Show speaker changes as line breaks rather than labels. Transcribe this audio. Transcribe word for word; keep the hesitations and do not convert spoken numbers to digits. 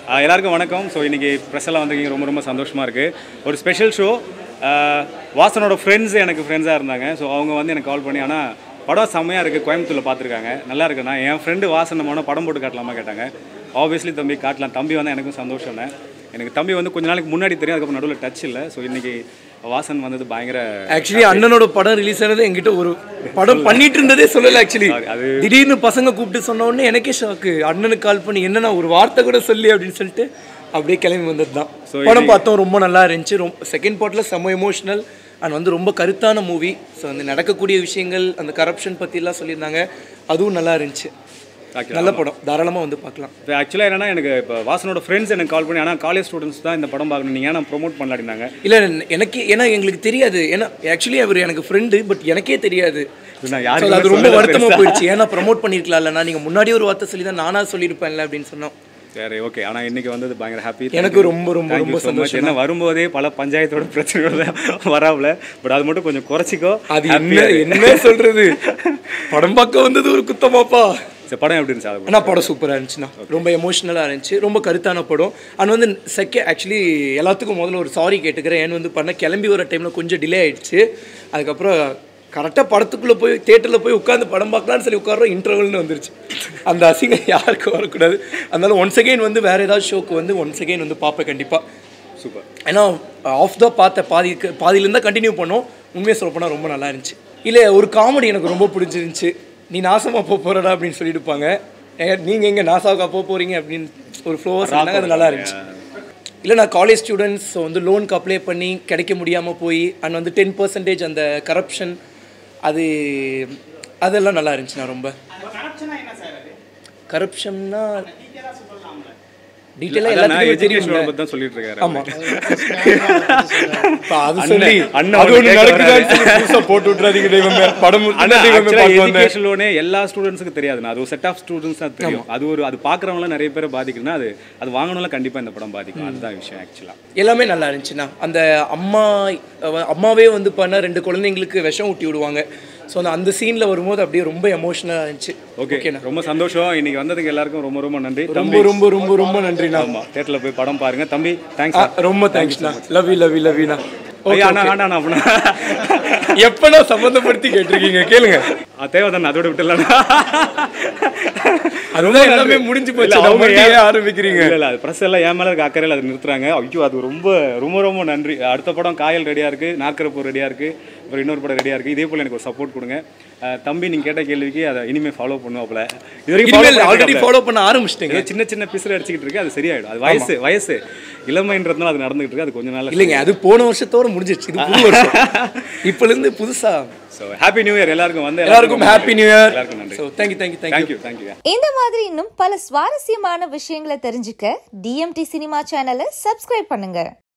எல்லாருக்கும் வணக்கம். ஸோ இன்றைக்கி ப்ரெஸ்ஸெல்லாம் வந்திருக்கீங்க, ரொம்ப ரொம்ப சந்தோஷமாக இருக்குது. ஒரு ஸ்பெஷல் ஷோ. வாசனோட ஃப்ரெண்ட்ஸ் எனக்கு ஃப்ரெண்ட்ஸாக இருந்தாங்க. ஸோ அவங்க வந்து எனக்கு கால் பண்ணி, ஆனால் படம் செம்மையாக இருக்குது, கோயம்புத்தூரில் பார்த்துருக்காங்க, நல்லா இருக்குண்ணா, என் ஃப்ரெண்டு வாசன் நம்ம படம் போட்டு காட்டலாமா கேட்டாங்க. ஆப்வியஸ்லி தம்பி காட்டலாம். தம்பி வந்து எனக்கும் சந்தோஷம். எனக்கு தம்பி வந்து கொஞ்ச நாளைக்கு முன்னாடி தெரியும், அதுக்கப்புறம் நடுவில் டச் இல்லை. ஸோ இன்றைக்கி வாசன் வந்தது பயங்கர.
ஆக்சுவலி அண்ணனோட படம் ரிலீஸ் ஆனது என்கிட்ட ஒரு படம் பண்ணிட்டு இருந்ததே சொல்லலை. ஆக்சுவலி அது திடீர்னு பசங்க கூப்பிட்டு சொன்ன உடனே எனக்கே ஷாக்கு. அண்ணனுக்கு கால் பண்ணி என்னன்னா ஒரு வார்த்தை கூட சொல்லி அப்படின்னு சொல்லிட்டு அப்படியே கிளம்பி வந்தது தான். படம் பார்த்தோம், ரொம்ப நல்லா இருந்துச்சு. ரொம்ப செகண்ட் பார்ட்டில் செம்ம எமோஷ்னல் அண்ட் வந்து ரொம்ப கருத்தான மூவி. ஸோ வந்து நடக்கக்கூடிய விஷயங்கள், அந்த கரப்ஷன் பற்றிலாம் சொல்லியிருந்தாங்க, அதுவும் நல்லா இருந்துச்சு. நல்ல படம், தாராளமாக வந்து பார்க்கலாம்.
இப்போ ஆக்சுவலாக என்னன்னா, எனக்கு இப்போ வாசனோட ஃப்ரெண்ட்ஸ் எனக்கு கால் பண்ணி, ஆனால் காலேஜ் ஸ்டூடெண்ட்ஸ் தான் இந்த படம் பார்க்கணும், நீங்கள் ஏன்னா ப்ரொமோட் பண்ணலாடினாங்க.
இல்லை எனக்கு, ஏன்னா எங்களுக்கு தெரியாது. ஏன்னா ஆக்சுவலி அவர் எனக்கு ஃப்ரெண்டு, பட் எனக்கே தெரியாது. அது ரொம்ப வருத்தமாக போயிடுச்சு. ஏன்னா ப்ரமோட் பண்ணியிருக்கலாம்லண்ணா, நீங்கள் முன்னாடி ஒரு வார்த்தை சொல்லி தான் நானாக சொல்லியிருப்பேன்ல அப்படின்னு சொன்னோம்.
சரி, ஓகே. ஆனால் இன்றைக்கி வந்தது பயங்கர ஹாப்பி.
எனக்கு ரொம்ப ரொம்ப ரொம்ப சந்தோஷம்.
என்ன வரும்போதே பல பஞ்சாயத்தோட பிரச்சனைகள் வராமல், பட் அது மட்டும் கொஞ்சம் குறைச்சிக்கோ.
அது என்ன என்ன சொல்கிறது, படம் பார்க்க வந்தது ஒரு குத்தமாப்பா.
சரி, படம் எப்படி இருந்துச்சு?
ஆனால் படம் சூப்பராக இருந்துச்சுண்ணா, ரொம்ப எமோஷ்னலாக இருந்துச்சு, ரொம்ப கருத்தான படம். அண்ட் வந்து செகண்ட் ஆக்சுவலி எல்லாத்துக்கும் முதல்ல ஒரு சாரி கேட்டுக்கிறேன். ஏன் வந்து பண்ண கிளம்பி வர டைமில் கொஞ்சம் டிலே ஆகிடுச்சு. அதுக்கப்புறம் கரெக்டாக படத்துக்குள்ளே போய் தேட்டரில் போய் உட்காந்து படம் பார்க்கலான்னு சொல்லி உட்காரோம், இன்டர்வல்னு வந்துருச்சு. அந்த அசிங்கம் யாருக்கும் வரக்கூடாது. அதனால ஒன்ஸ் அகெயின் வந்து வேறு ஏதாவது ஷோக்கு வந்து ஒன்ஸ் அகெயின் வந்து பார்ப்பேன் கண்டிப்பாக.
சூப்பர்.
ஏன்னா ஆஃப் தான் பார்த்த பாதிக்கு பாதியிலேருந்து கண்டினியூ பண்ணோம். உண்மையை சொல்ல போனால் ரொம்ப நல்லா இருந்துச்சு. இல்லை, ஒரு காமெடி எனக்கு ரொம்ப பிடிச்சிருந்துச்சு. நீ நாசமாக போக போகிறடா அப்படின்னு சொல்லியிருப்பாங்க. நீங்கள் எங்கே நாசாவுக்கா போக போகிறீங்க அப்படின்னு ஒரு ஃப்ளோவாக சொன்னாங்க, அது நல்லா இருந்துச்சு. இல்லை, நான் காலேஜ் ஸ்டூடெண்ட்ஸ் வந்து லோனுக்கு அப்ளை பண்ணி கிடைக்க முடியாமல் போய் அண்ட் வந்து டென் பர்சன்டேஜ் அந்த கரப்ஷன், அது அதெல்லாம் நல்லா இருந்துச்சுண்ணா. ரொம்ப கரப்ஷன்னா டீட்டெயிலாக எல்லாத்துக்கும் தெரியும்
தான் சொல்லிட்டு இருக்காரு.
ஆமாம், அது சொல்லி அது ஒன்று நடக்குதா போட்டு விட்றாதீங்க. தெய்வமே படம்
எஜுகேஷன் லோனே எல்லா ஸ்டூடெண்ட்ஸுக்கு தெரியாது. அது ஒரு செட் ஆஃப் ஸ்டூடெண்ட்ஸ் தான் தெரியும். அது ஒரு அது பார்க்குறவங்களாம் நிறைய பேரை பாதிக்குதுன்னா, அது அது வாங்கணும்லாம் கண்டிப்பாக இந்த படம் பாதிக்கும். அதுதான் விஷயம். ஆக்சுவலாக எல்லாமே
நல்லா இருந்துச்சுண்ணா. அந்த அம்மா அம்மாவே வந்து பண்ண ரெண்டு குழந்தைங்களுக்கு விஷம் ஊட்டி விடுவாங்க. ஸோ அந்த அந்த சீனில் வரும்போது அப்படியே ரொம்ப எமோஷனலாக இருந்துச்சு.
ஓகேண்ணா, ரொம்ப சந்தோஷம். இன்னைக்கு வந்ததுக்கு எல்லாருக்கும் ரொம்ப ரொம்ப நன்றி.
ரொம்ப ரொம்ப ரொம்ப ரொம்ப நன்றிண்ணா.
ஆமாம், தேட்டரில் போய் படம் பாருங்க தம்பி. தேங்க்ஸ்,
ரொம்ப தேங்க்ஸ்ண்ணா. Love you love you love யூண்ணா.
அண்ணா அப்படின்னா
எப்படா சம்மந்தப்படுத்தி கேட்டிருக்கீங்க, கேளுங்க.
தேவைதானே, அதோட விட்டுலாம்.
அதுதான் எல்லாமே முடிஞ்சு போச்சு. ஆரம்பிக்கிறீங்க
இல்லை, அது ப்ரெஸ் எல்லாம் ஏன் மேலே இருக்க அக்கறையில் அதை நிறுத்துறாங்க. ஐயோ, அது ரொம்ப ரொம்ப ரொம்ப நன்றி. அடுத்த படம் காயல் ரெடியாக இருக்குது, நாக்கரப்பூர் ரெடியாக இருக்குது, அப்புறம் இன்னொரு படம் ரெடியாக இருக்குது. இதே போல் எனக்கு ஒரு சப்போர்ட் கொடுங்க தம்பி. நீங்கள் கேட்ட கேள்விக்கு அதை இனிமேல் ஃபாலோ பண்ணுவாப்புல. இது வரைக்கும்
ஆல்ரெடி ஃபாலோ பண்ண ஆரம்பிச்சிட்டேங்க.
சின்ன சின்ன பிசுறு அடிச்சுக்கிட்டு இருக்கு, அது சரியாயிடும். அது வயசு வயசு இளமைன்றதுனால அது நடந்துகிட்டு இருக்கு. அது கொஞ்சம் நாள்
இல்லைங்க, அது போன வருஷத்தோட முடிஞ்சிருச்சு. இது புது வருஷம், இப்போலேருந்து புதுசா.
ஸோ ஹாப்பி நியூ இயர் எல்லாருக்கும். வந்து
எல்லாருக்கும் ஹாப்பி நியூ இயர்.
எல்லாருக்கும் நன்றி.
So thank you thank you thank you
thank you.
இந்த மாதிரி இன்னும் பல சுவாரஸ்யமான விஷயங்களை தெரிஞ்சுக்க டிஎம்டி சினிமா சேனலை சப்ஸ்கிரைப் பண்ணுங்க.